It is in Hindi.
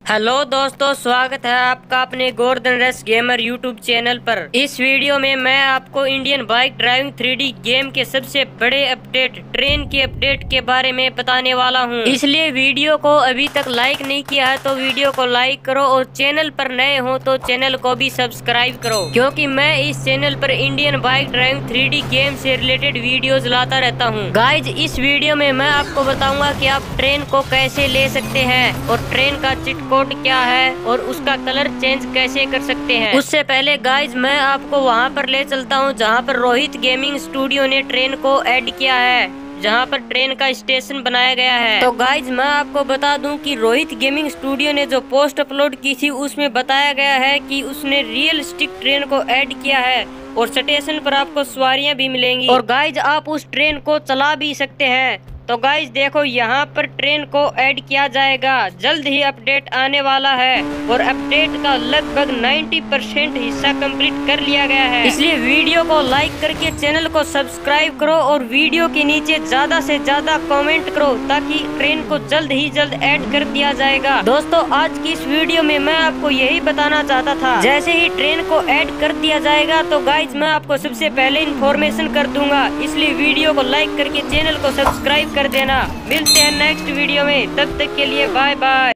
हेलो दोस्तों, स्वागत है आपका अपने गोर्धन रस गेमर यूट्यूब चैनल पर। इस वीडियो में मैं आपको Indian bike driving 3D game के सबसे बड़े अपडेट ट्रेन के अपडेट के बारे में बताने वाला हूं। इसलिए वीडियो को अभी तक लाइक नहीं किया है तो वीडियो को लाइक करो और चैनल पर नए हो तो चैनल को भी सब्सक्राइब करो, क्योंकि मैं इस चैनल पर Indian bike driving 3D game से रिलेटेड वीडियोज लाता रहता हूँ। गाइज, इस वीडियो में मैं आपको बताऊंगा कि आप ट्रेन को कैसे ले सकते हैं और ट्रेन का चिट कोड क्या है और उसका कलर चेंज कैसे कर सकते हैं। उससे पहले गाइज मैं आपको वहां पर ले चलता हूं जहां पर रोहित गेमिंग स्टूडियो ने ट्रेन को ऐड किया है, जहां पर ट्रेन का स्टेशन बनाया गया है। तो गाइज मैं आपको बता दूं कि रोहित गेमिंग स्टूडियो ने जो पोस्ट अपलोड की थी उसमें बताया गया है कि उसने रियलिस्टिक ट्रेन को ऐड किया है और स्टेशन पर आपको सवारियां भी मिलेंगी और गाइज आप उस ट्रेन को चला भी सकते हैं। तो गाइज देखो, यहाँ पर ट्रेन को ऐड किया जाएगा, जल्द ही अपडेट आने वाला है और अपडेट का लगभग 90% हिस्सा कंप्लीट कर लिया गया है। इसलिए वीडियो को लाइक करके चैनल को सब्सक्राइब करो और वीडियो के नीचे ज्यादा से ज्यादा कमेंट करो ताकि ट्रेन को जल्द ही जल्द ऐड कर दिया जाएगा। दोस्तों, आज की इस वीडियो में मैं आपको यही बताना चाहता था, जैसे ही ट्रेन को ऐड कर दिया जाएगा तो गाइज मैं आपको सबसे पहले इन्फॉर्मेशन कर दूंगा। इसलिए वीडियो को लाइक करके चैनल को सब्सक्राइब कर देना। मिलते हैं नेक्स्ट वीडियो में, तब तक के लिए बाय बाय।